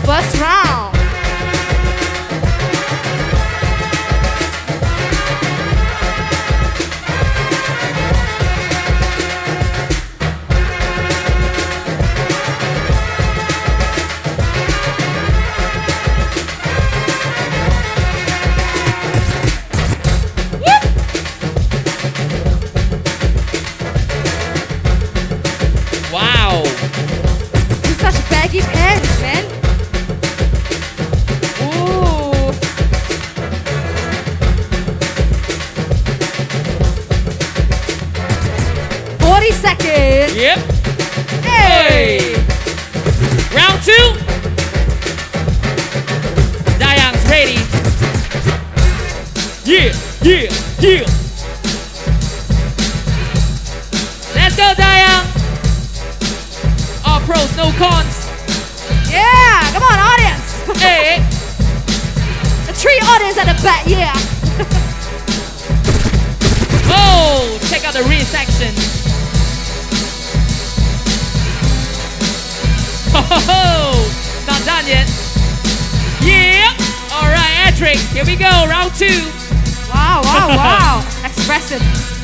first round. Wow. It's such baggy pants, man. Ooh. $40. Yep. Hey. Round 2. Dayang's ready. Yeah, yeah, yeah. Let's go, Dayang. All pros, no cons. Yeah, come on, audience. Hey. The 3 audience at the back, yeah. Oh, check out the rear section. Oh, it's not done yet. Yeah. All right, Edric, here we go, round 2. Wow, wow, wow. Expressive.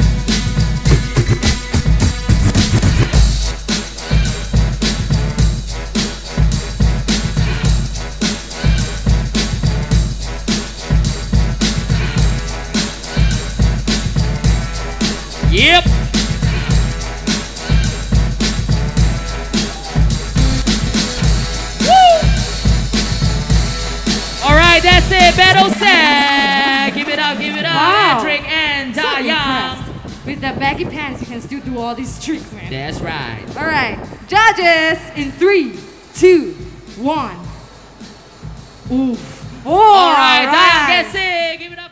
Yep. Woo! All right, that's it. Battle set. Give it up, Wow. Edric and So Dayang. impressed. With the baggy pants, you can still do all these tricks, man. That's right. All right, judges in 3, 2, 1. Oof. Oh, All right, Dayang gets it. Give it up.